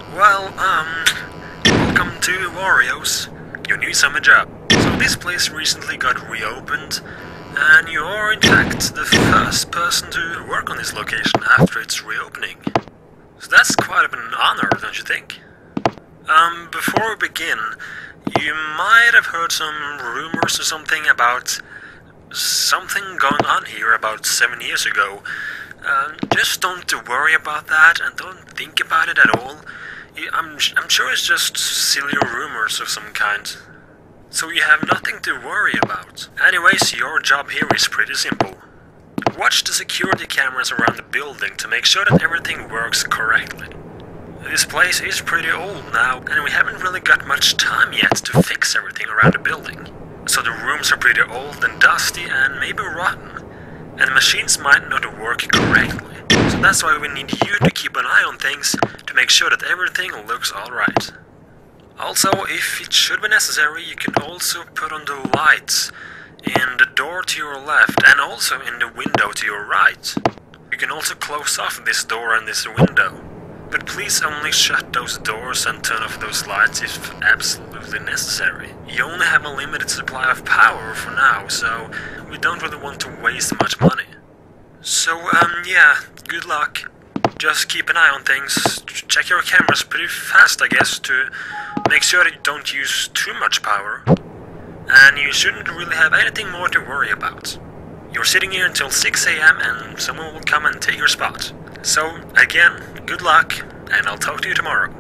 Well, welcome to Wario's, your new summer job. So this place recently got reopened, and you are in fact the first person to work on this location after its reopening. So that's quite of an honor, don't you think? Before we begin, you might have heard some rumors or something about something going on here about 7 years ago. Just don't worry about that and don't think about it at all. I'm sure it's just silly rumors of some kind. So you have nothing to worry about. Anyways, your job here is pretty simple. Watch the security cameras around the building to make sure that everything works correctly. This place is pretty old now, and we haven't really got much time yet to fix everything around the building. So the rooms are pretty old and dusty and maybe rotten, and the machines might not work correctly. So that's why we need you to keep an eye on things to make sure that everything looks alright. Also, if it should be necessary, you can also put on the lights in the door to your left and also in the window to your right. You can also close off this door and this window. But please only shut those doors and turn off those lights if absolutely necessary. You only have a limited supply of power for now, so we don't really want to waste much money. So, yeah, good luck. Just keep an eye on things. Check your cameras pretty fast, I guess, to make sure that you don't use too much power. And you shouldn't really have anything more to worry about. You're sitting here until 6 AM and someone will come and take your spot. So, again, good luck, and I'll talk to you tomorrow.